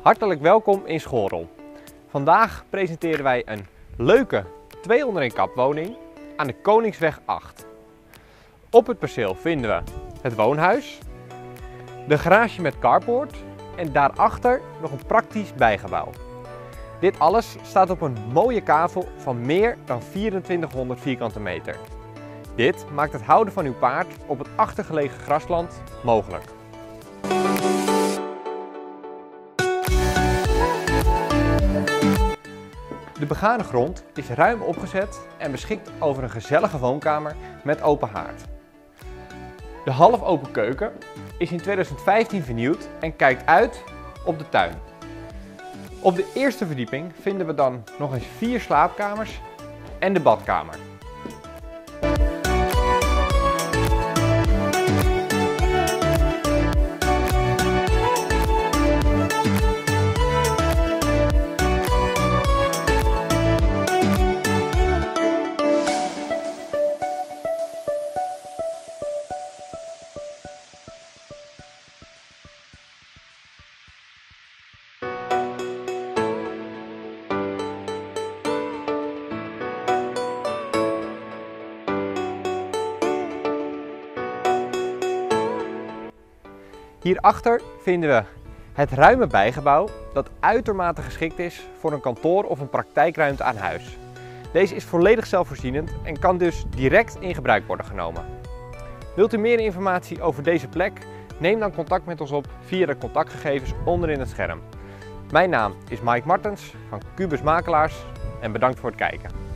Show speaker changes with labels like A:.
A: Hartelijk welkom in Schoorl. Vandaag presenteren wij een leuke 2-onder-1 kapwoning aan de Koningsweg 8. Op het perceel vinden we het woonhuis, de garage met carport en daarachter nog een praktisch bijgebouw. Dit alles staat op een mooie kavel van meer dan 2400 vierkante meter. Dit maakt het houden van uw paard op het achtergelegen grasland mogelijk. De begane grond is ruim opgezet en beschikt over een gezellige woonkamer met open haard. De half open keuken is in 2015 vernieuwd en kijkt uit op de tuin. Op de eerste verdieping vinden we dan nog eens 4 slaapkamers en de badkamer. Hierachter vinden we het ruime bijgebouw dat uitermate geschikt is voor een kantoor of een praktijkruimte aan huis. Deze is volledig zelfvoorzienend en kan dus direct in gebruik worden genomen. Wilt u meer informatie over deze plek? Neem dan contact met ons op via de contactgegevens onderin het scherm. Mijn naam is Mike Martens van Cubus Makelaars en bedankt voor het kijken.